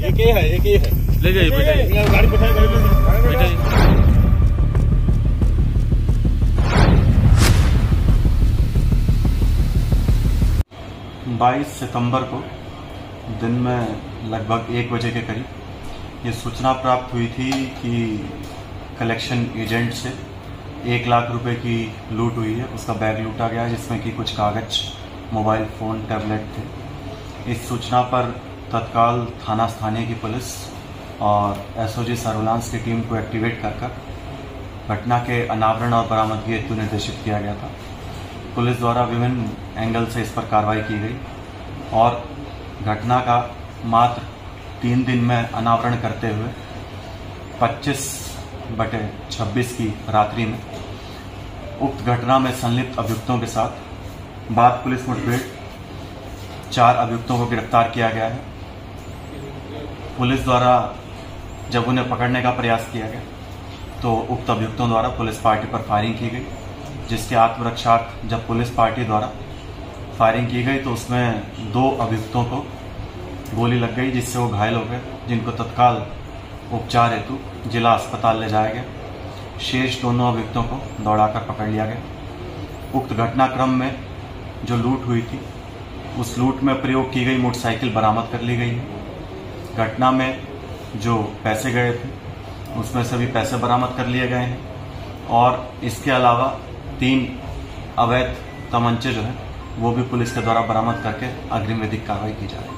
एक ही है ले जाइए बेटा गाड़ी बैठाइए 22 सितंबर को दिन में लगभग 1 बजे के करीब ये सूचना प्राप्त हुई थी कि कलेक्शन एजेंट से 1 लाख रुपए की लूट हुई है। उसका बैग लूटा गया है जिसमें कि कुछ कागज, मोबाइल फ़ोन, टैबलेट थे। इस सूचना पर तत्काल थाना स्थानीय की पुलिस और एसओजी सर्विलांस की टीम को एक्टिवेट कर घटना के अनावरण और बरामदगी हेतु निर्देशित किया गया था। पुलिस द्वारा विभिन्न एंगल से इस पर कार्रवाई की गई और घटना का मात्र 3 दिन में अनावरण करते हुए 25/26 की रात्रि में उक्त घटना में संलिप्त अभियुक्तों के साथ बाद पुलिस मुठभेड़ 4 अभियुक्तों को गिरफ्तार किया गया है। पुलिस द्वारा जब उन्हें पकड़ने का प्रयास किया गया तो उक्त अभियुक्तों द्वारा पुलिस पार्टी पर फायरिंग की गई, जिसके आत्मरक्षार्थ जब पुलिस पार्टी द्वारा फायरिंग की गई तो उसमें 2 अभियुक्तों को गोली लग गई, जिससे वो घायल हो गए, जिनको तत्काल उपचार हेतु जिला अस्पताल ले जाया गया। शेष दोनों अभियुक्तों को दौड़ाकर पकड़ लिया गया। उक्त घटनाक्रम में जो लूट हुई थी उस लूट में प्रयोग की गई मोटरसाइकिल बरामद कर ली गई है। घटना में जो पैसे गए थे उसमें से भी पैसे बरामद कर लिए गए हैं और इसके अलावा 3 अवैध तमंचे जो है वो भी पुलिस के द्वारा बरामद करके अग्रिम विधिक कार्रवाई की जा रही है।